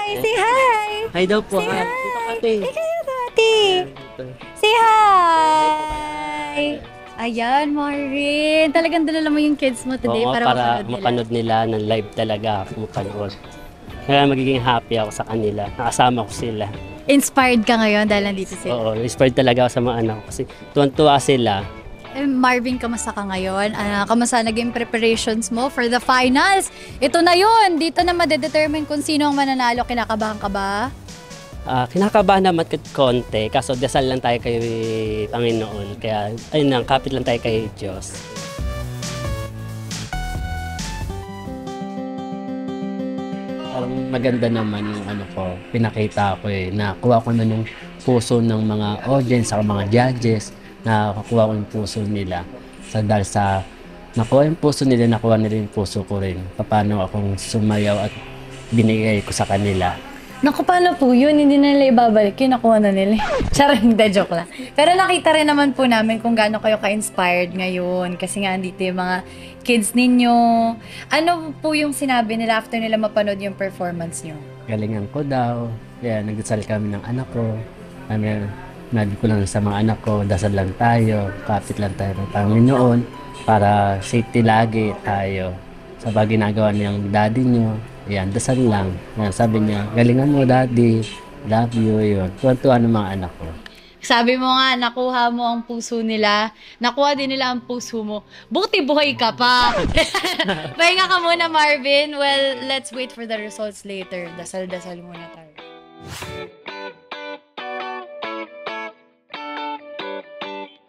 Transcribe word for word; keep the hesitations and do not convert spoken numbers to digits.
Say hi! Hi daw po. Say Hi. hi! Ate. Say hi, ate! Say hi! Ayan, Marvin. Talagang dala mo yung kids mo today Oo, para, para mapanood mapanood nila ng live talaga ako mapanood. Kaya magiging happy ako sa kanila. Nakasama ko sila. Inspired ka ngayon dahil nandito sila. Oo, inspired talaga ako sa mga anak ko kasi tuwan-tuwa sila. Eh, Marvin, kamusta ka ngayon? Uh, kamusta naging preparations mo for the finals? Ito na yun! Dito na madedetermine kung sino ang mananalo. Kinakabahan ka ba? Uh, kinakabahan naman kahit konti, kaso dasal lang tayo kay Panginoon. Kaya, ayun lang, kapit lang tayo kay Diyos. Parang maganda naman yung ano ko, pinakita ko eh, nakuha ko na yung puso ng mga audience, sa mga judges, nakakuha ko yung puso nila. Sa, dahil sa nakuha yung puso nila, nakuha nila yung puso ko rin. Paano akong sumayaw at binigay ko sa kanila. Naku, paano po yun? Hindi na nila ibabalik yun. Nakuha na nila. Charang, de joke lang. Pero nakita rin naman po namin kung gaano kayo ka-inspired ngayon. Kasi nga andito yung mga kids ninyo. Ano po yung sinabi nila after nila mapanood yung performance nyo? Galingan ko daw. Kaya nagdasal kami ng anak ko. Kami, nabi ko lang sa mga anak ko, dasal lang tayo. Kapit lang tayo ng Panginoon. Para safety lagi tayo. Sa bagay ginagawa niyang daddy nyo. Yan, dasal lang. Yan, sabi niya, galingan mo daddy, love you, yun. Tuwan-tuwa ng mga anak ko. Sabi mo nga, nakuha mo ang puso nila, nakuha din nila ang puso mo. Buti buhay ka pa! Pahinga ka muna, Marvin. Well, let's wait for the results later. Dasal-dasal muna tayo.